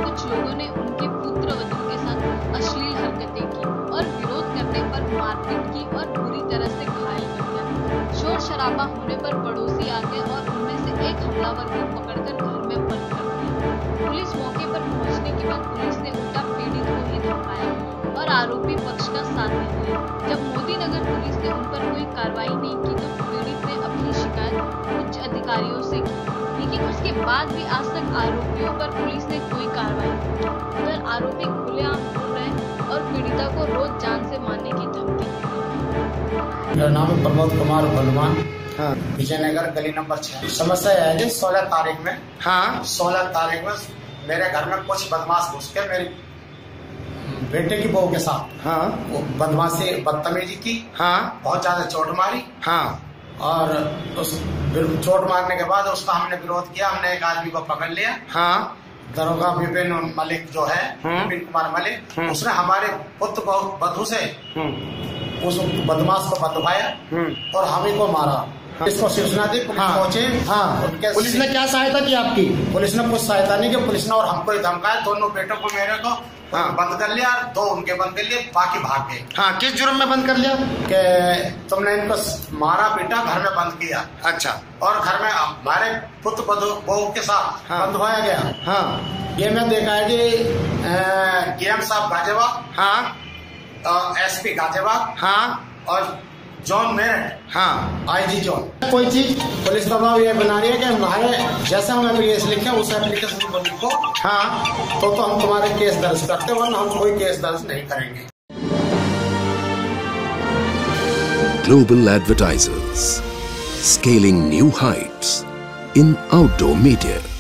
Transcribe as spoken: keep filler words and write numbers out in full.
कुछ लोगों ने उनके पुत्रवधू के साथ अश्लील हरकतें की और विरोध करने पर मारपीट की और बुरी तरह से घायल कर दिया। शोर शराबा होने पर पड़ोसी आ गए और उनमें से एक हमलावर को पकड़कर घर में बंद कर दिया। पुलिस मौके पर पहुंचने के बाद पुलिस ने उल्टा पीड़ित को ही धमकाया और आरोपी पक्ष का साथ नहीं दिया। जब मोदी नगर पुलिस ने उन पर कोई कार्रवाई नहीं की तो पीड़ित ने अपनी शिकायत उच्च अधिकारियों से की, लेकिन उसके बाद भी आज तक आरोपियों पर पुलिस ने कोई कार्रवाई नहीं की। उधर आरोपी खुलेआम बोल रहे और पीड़िता को रोज जान से मारने की धमकी दे रहे। मेरा नाम है प्रमोद कुमार बलवान। हाँ। विजयनगर गली नंबर छह। समस्या है कि सोलह तारीख में हाँ सोलह तारीख में मेरे घर में कुछ बदमाश घुस के मेरी बेटे की बहू के साथ हाँ वो बदमाशी बदतमीजी की हाँ बहुत ज्यादा चोट मारी हाँ और उस चोट मारने के बाद उसका हमने विरोध किया। हमने एक आदमी को पकड़ लिया हाँ दरोगा विपिन मलिक जो है विपिन कुमार मलिक, उसने हमारे पुत्र को बधू से उस बदमाश को बदवाया और हम ही को मारा। हाँ। इसको सूचना दी, पुलिस पहुंचे हाँ पुलिस ने क्या सहायता की आपकी? पुलिस ने कुछ सहायता नहीं की। पुलिस ने और हमको धमकाया। दोनों बेटों को मेरे को हाँ। बंद कर लिया, दो उनके बंद कर लिए, बाकी भाग गए। हाँ, किस जुर्म में बंद कर लिया? कि तुमने इनको मारा पीटा, घर में बंद किया। अच्छा। और घर में हमारे पुत्र बहू के साथ हाँ। बंद होया गया। हाँ, ये मैं देखा है कि डी एम साहब गाजियाबाद हाँ एस पी गाजियाबाद हाँ और जॉन मेरठ हाँ आई जी जॉन। कोई चीज पुलिस दबाव ये बना रही है कि हमारे जैसे हम एप्लीकेशन लिखे उस एप्लीकेशन को लिखो हाँ तो तो हम तुम्हारे केस दर्ज करते, वरना हम कोई केस दर्ज नहीं करेंगे। Global Advertisers, scaling new heights in outdoor media.